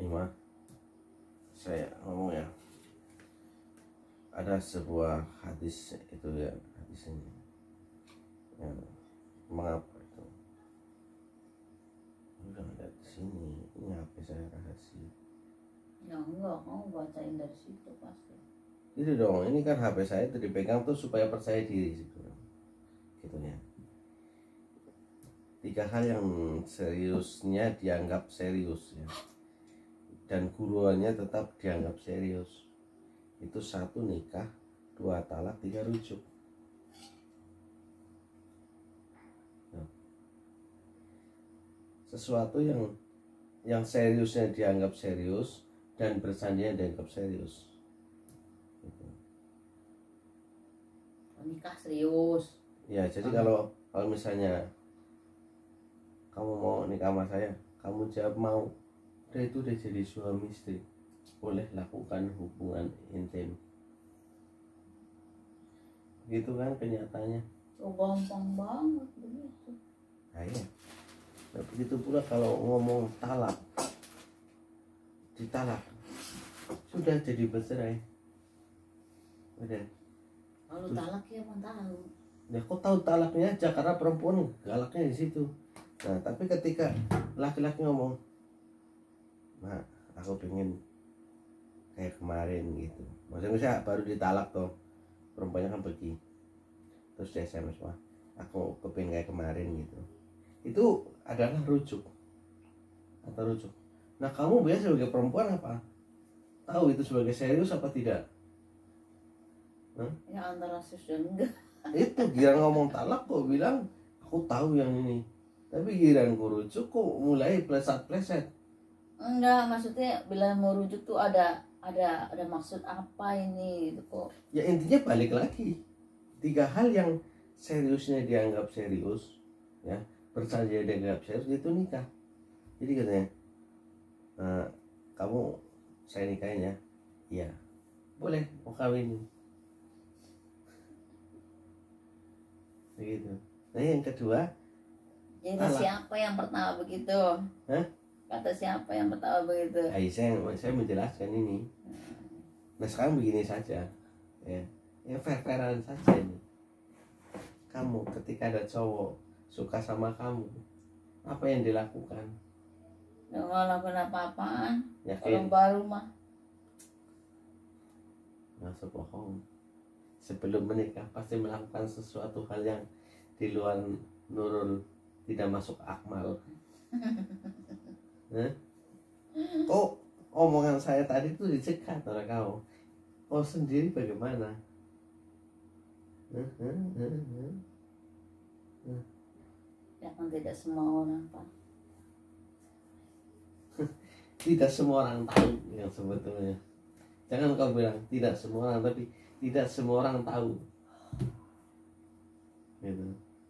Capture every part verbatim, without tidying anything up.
Ima, saya ngomong ya, ada sebuah hadis itu ya, hadis ini ya, mengapa itu udah ada di sini, ini apa saya rahasia ya enggak, kamu bacain dari situ pasti gitu dong. Ini kan H P saya itu dipegang tuh supaya percaya diri gitu, gitu ya. Tiga hal yang seriusnya dianggap serius ya, dan guruannya tetap dianggap serius. Itu satu nikah, dua talak, tiga rujuk. Nah, sesuatu yang yang seriusnya dianggap serius dan bersandinya dianggap serius. Gitu. nikah serius Ya jadi Hmm. kalau kalau misalnya kamu mau nikah sama saya, kamu jawab mau, udah itu udah jadi suami istri, boleh lakukan hubungan intim. Gitu kan kenyataannya. oh gampang banget begitu. Nah, iya. Nah, begitu pula kalau ngomong talak, ditalak, sudah jadi bercerai. Udah. Kalau Terus- talak ya emang tahu. Ya kok tahu talaknya aja, karena perempuan galaknya di situ. Nah tapi ketika laki-laki ngomong, nah aku pengen kayak kemarin gitu, maksudnya saya baru ditalak tuh, perempuannya kan pergi, terus dia S M S, wah aku kepingin kayak kemarin gitu, itu adalah rujuk atau rujuk. Nah kamu biasa sebagai perempuan apa tahu itu sebagai serius apa tidak? Ya antara serius dan enggak. Itu giliran ngomong talak kok bilang aku tahu yang ini, tapi giliran ku rujuk kok mulai pleset-pleset. Enggak, maksudnya bila mau rujuk tuh ada ada ada maksud apa ini gitu kok. Ya intinya balik lagi, tiga hal yang seriusnya dianggap serius ya, bersandia dianggap serius, itu nikah. Jadi katanya, "Nah, kamu saya nikahin ya, iya boleh, mau kawin." Begitu. Nah yang kedua, Jadi talak. siapa yang pertama begitu? Hah? Kata siapa yang pertama begitu? Nah, saya, saya menjelaskan ini. Nah sekarang begini saja ya, ya fair-fairan saja ini. Kamu ketika ada cowok suka sama kamu, apa yang dilakukan? Nggak ngelakuin apa-apaan. Yakin? Kalau baru mah Nggak bohong. Sebelum menikah pasti melakukan sesuatu hal yang di luar nurul, tidak masuk akmal. Hah? Kok omongan saya tadi tuh dicekat oleh kau? Kau sendiri bagaimana? Hah? Hah? Hah? Hah? ya kan tidak semua orang pak. Tidak semua orang tahu yang sebetulnya. Jangan kau bilang tidak semua orang, tapi tidak semua orang tahu. Gitu.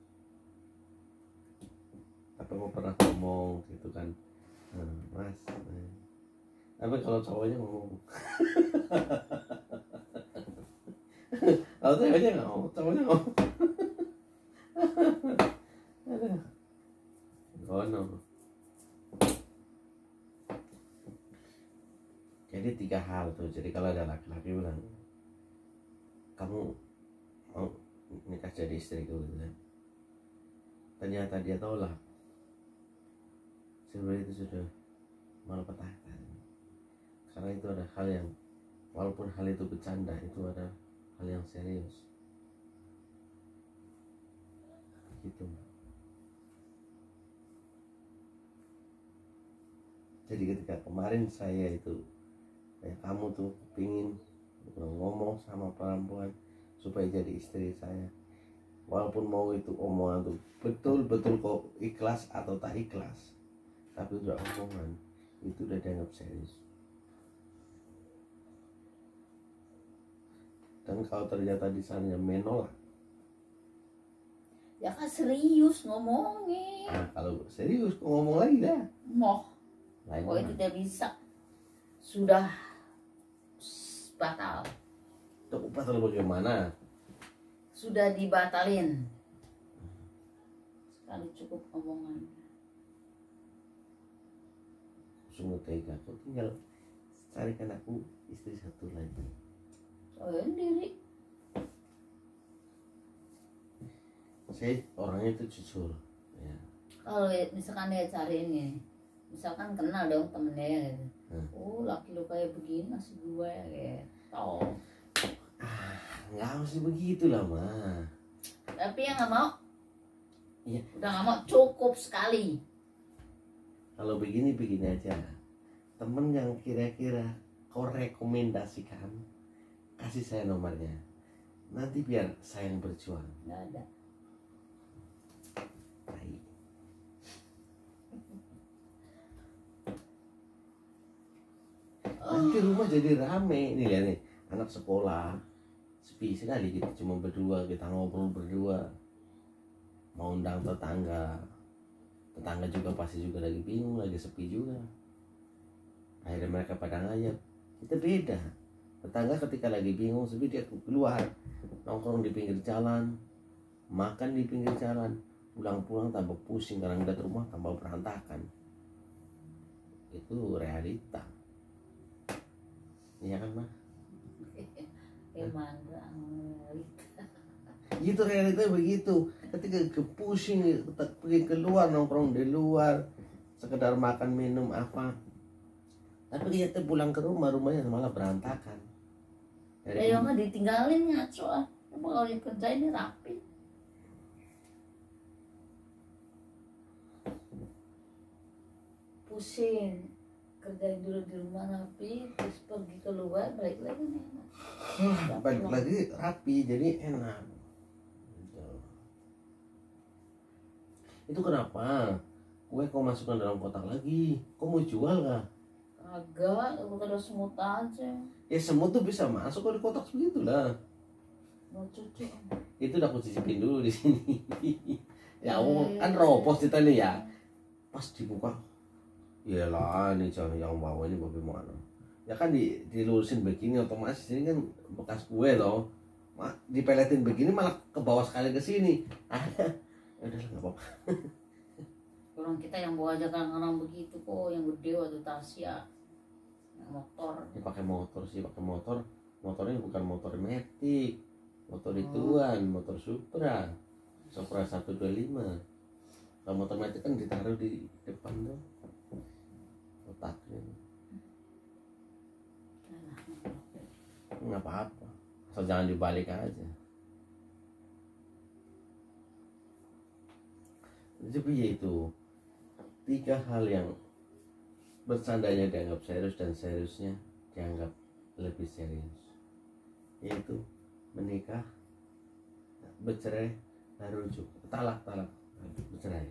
Apa mau pernah ngomong gitu kan, nah, mas. Nah. Tapi kalau cowoknya ngomong, kalau ceweknya nggak ngomong, cowoknya ngomong. Aduh. Gono. Jadi tiga hal tuh. Jadi kalau ada laki-laki bilang, kamu mau nikah jadi istriku gitu kan, ternyata dia tolak, sebenarnya itu sudah malapetaka. Karena itu ada hal yang, walaupun hal itu bercanda, itu ada hal yang serius. Gitu. Jadi ketika kemarin saya itu, kayak kamu tuh pingin ngomong sama perempuan supaya jadi istri saya, walaupun mau itu omongan tuh betul-betul kok ikhlas atau tak ikhlas, tapi udah omongan, itu udah dianggap serius. Dan kalau ternyata di sana menolak, Ya kan serius ngomongin. nah kalau serius kok ngomong lagi dah Moh, lain kok itu orang. tidak bisa. Sudah batal. Tuh pasal bagaimana? Sudah dibatalin. Sekali cukup omongan. sungguh tega, kau tinggal carikan aku istri satu lagi. Saya sendiri. Saya orangnya itu jujur ya. Kalau misalkan dia cari ini, misalkan kenal dong temennya gitu. Hmm. Oh laki lu kayak begini ngasih gue gitu. Ah, nggak mesti begitu lah mah. Tapi yang nggak mau, Iya. udah nggak mau, cukup sekali. Kalau begini begini aja, temen yang kira-kira kau rekomendasikan, kasih saya nomornya. Nanti biar saya yang berjuang. Nggak ada. Baik. Nanti rumah jadi rame. Nih lihat nih, anak sekolah sepi sekali gitu, cuma berdua, kita ngobrol berdua. Mau undang tetangga, tetangga juga pasti juga lagi bingung, lagi sepi juga. Akhirnya mereka pada ngajak. Kita beda. Tetangga ketika lagi bingung sepi dia keluar, nongkrong di pinggir jalan, makan di pinggir jalan, pulang-pulang tambah pusing karena ngeliat rumah tambah berantakan. Itu realita. Iya kan, Mah? Emang Itu realita begitu. Ketika pusing pergi keluar, nongkrong di luar, sekedar makan minum apa, tapi kita pulang ke rumah, rumahnya malah berantakan. ya yang nggak ditinggalin ngaco ah. Kalau dikerjain ini rapi. Pusing, kerjain dulu di rumah rapi, terus pergi keluar balik lagi nih enak. Wah, balik lagi rapi jadi enak. Gitu. Itu kenapa kue kau masukkan dalam kotak lagi? Kau mau jual kah? Agak, bukan ada semut aja. Ya semut tuh bisa masuk kalau di kotak segitu lah. Mau cuci. Itu udah aku cicipin dulu di sini. Ya Allah, kan ropos kita nih ya. Pas dibuka, iyalah ini jangan yang bawah ini bagaimana? Ya kan di dilurusin begini otomatis ini kan bekas kue loh. Ma, dipeletin begini malah ke bawah sekali ke sini. Ah, ya udah nggak apa-apa. Orang kita yang bawa aja kadang-kadang begitu kok, yang gede waktu Tasya, yang motor. Dia pakai motor sih, pakai motor. Motornya bukan motor metik, motor ituan, motor Supra, Supra seratus dua puluh lima. Kalau motor metik kan ditaruh di depan tuh, kotaknya. Nggak apa-apa, asal jangan dibalik aja. Jadi itu tiga hal yang bercandanya dianggap serius dan seriusnya dianggap lebih serius, yaitu menikah, bercerai, dan rujuk, talak talak bercerai.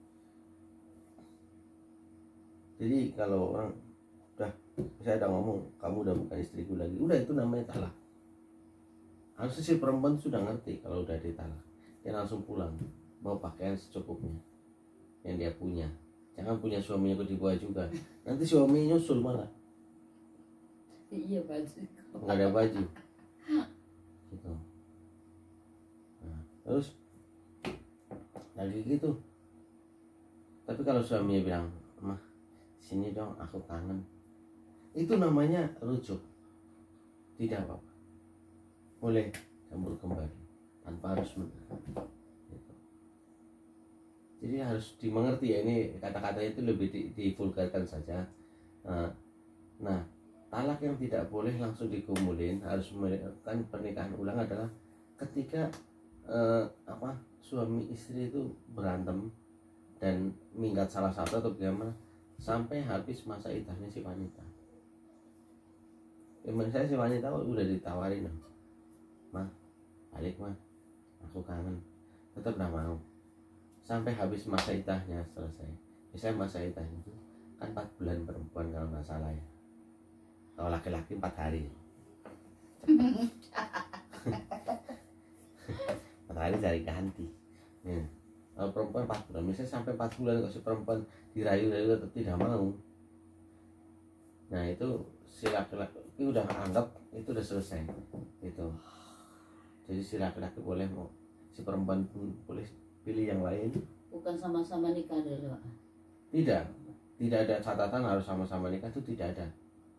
Jadi kalau orang udah, saya udah ngomong kamu udah bukan istriku lagi, udah itu namanya talak. Harusnya si perempuan sudah ngerti kalau udah ditalak, dia langsung pulang, bawa pakaian secukupnya yang dia punya. Jangan punya suaminya kok dibawa juga, nanti suaminya nyusul malah. Iya baju. Nggak ada baju. Gitu. Nah, terus lagi gitu. Tapi kalau suaminya bilang, mah sini dong aku kangen, itu namanya rujuk. Tidak apa-apa, boleh campur kembali tanpa harus menikah. Gitu. Jadi harus dimengerti ya, ini kata-kata itu lebih di, divulgarkan saja. Nah, nah talak yang tidak boleh langsung dikumulin, harus melakukan pernikahan ulang adalah ketika eh, apa suami istri itu berantem dan minggat salah satu atau bagaimana sampai habis masa iddahnya si wanita. Emang saya si wanita udah ditawarin, mah balik mah, aku kangen, tetap nggak mau sampai habis masa iddahnya selesai. Misalnya masa iddahnya itu kan empat bulan perempuan kalau nggak salah ya. Kalau laki-laki empat hari. Empat hari cari ganti. Ya. Kalau perempuan empat bulan, misalnya sampai empat bulan kalau si perempuan dirayu-rayu tetap tidak mau. Nah itu si laki-laki udah anggap itu udah selesai. Gitu. Jadi si laki-laki boleh mau, si perempuan pun boleh pilih yang lain. Bukan sama-sama nikah dulu. Tidak. tidak ada catatan harus sama-sama nikah, itu tidak ada,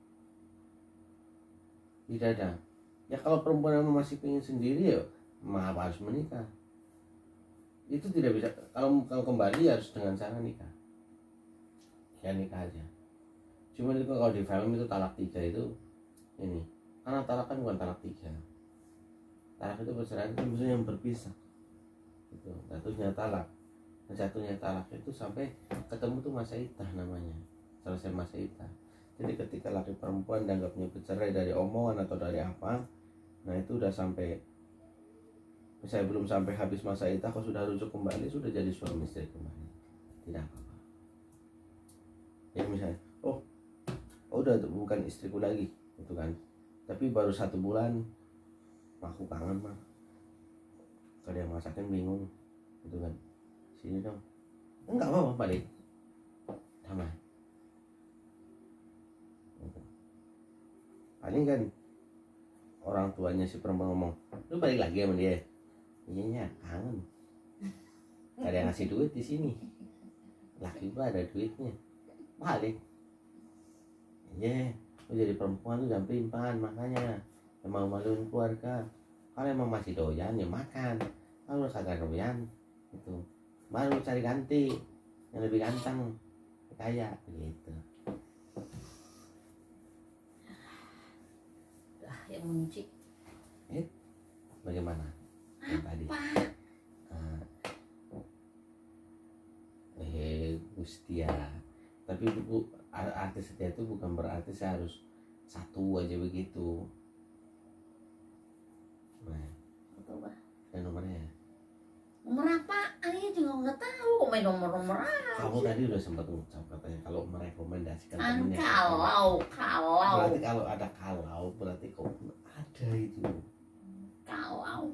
tidak ada. Ya kalau perempuan yang masih ingin sendiri ya mengapa harus menikah, itu tidak bisa. Kalau kalau kembali harus dengan cara nikah, ya nikah aja. Cuma itu kalau di film itu talak tiga itu ini, karena talak kan bukan talak tiga, talak itu perceraian itu maksudnya yang berpisah itu. Jatuhnya talak, jatuhnya talak itu sampai ketemu tuh masa idah namanya, selesai masa idah. Jadi ketika laki perempuan dianggapnya bercerai dari omongan atau dari apa, nah itu udah sampai, saya belum sampai habis masa idah kok sudah rujuk kembali, sudah jadi suami istri kembali, tidak apa-apa. Ya misalnya, oh, oh udah bukan istriku lagi, gitu kan. Tapi baru satu bulan, aku kangen mah, kalau yang masakin bingung, gitu kan. Sini dong, enggak apa-apa balik, damai. Gitu. Paling kan orang tuanya si perempuan ngomong, lu balik lagi sama dia. Iya, kangen. Gak ada yang ngasih duit di sini. Laki gua ada duitnya. Balik. Iya, lu jadi perempuan lu jangan pelimpan, makanya emang maluin keluarga. Kalau emang masih doyan ya makan. Kalau kagak doyan itu baru cari ganti yang lebih ganteng, kaya gitu. Lah yang mengunci. Eh, bagaimana? Yang tadi. Uh, eh, Gustia. Tapi bu, artis setia itu bukan berarti saya harus satu aja begitu. Nah, Coba. dan nomornya. Nomor apa? Ayah juga nggak tahu. Main nomor-nomor aja. Kamu tadi udah sempat ngucap katanya kalau merekomendasikan An temennya. kalau kalau Berarti kalau ada kalau berarti kok ada itu. kalau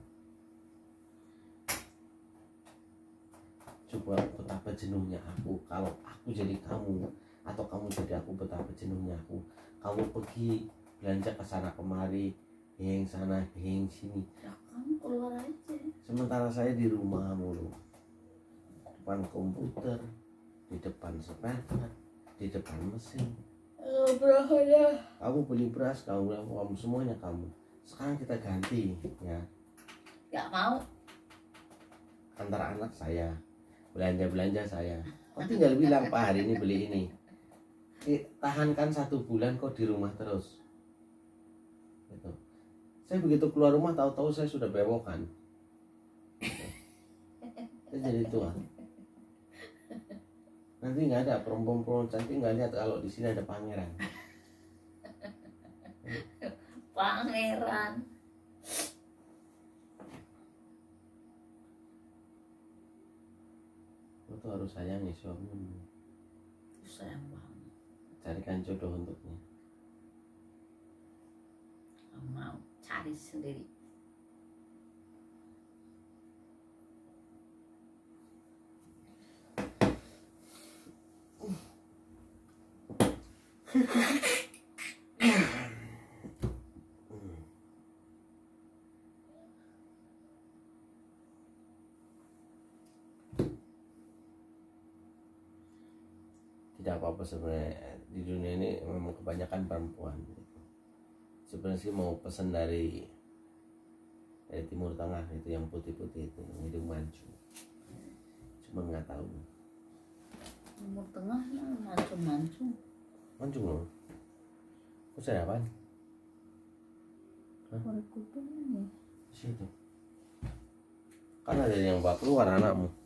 Coba betapa jenuhnya aku kalau aku jadi kamu, atau kamu jadi aku, betapa jenuhnya aku. Kamu pergi belanja ke sana kemari, yang sana yang sini, ya kamu keluar aja. sementara saya di rumah mulu, depan komputer, di depan spare part, di depan mesin. Oh, berahaya. Kamu beli beras, kamu kamu semuanya kamu. Sekarang kita ganti ya, Gak mau. antara anak saya, belanja-belanja saya. Kau tinggal bilang, Pak hari ini beli ini. Eh, tahankan satu bulan kok di rumah terus. Gitu. Saya begitu keluar rumah tahu-tahu saya sudah bewokan. Gitu. Saya jadi tua. Nanti nggak ada perempuan-perempuan cantik, nggak lihat kalau di sini ada pangeran. Pangeran. Lo tuh harus sayangi suamimu. Sayang banget. Carikan jodoh untuknya. Gak mau. Cari sendiri. Tidak apa-apa sebenarnya, di dunia ini memang kebanyakan perempuan gitu. Sebenarnya sih mau pesan dari dari Timur Tengah itu yang putih-putih itu, yang hidung mancung, cuma nggak tahu. Timur Tengah ya mancung-mancung. Mancung loh. Kok saya apaan? Korek kuping nih. Situ kan ada yang bawa keluar anakmu.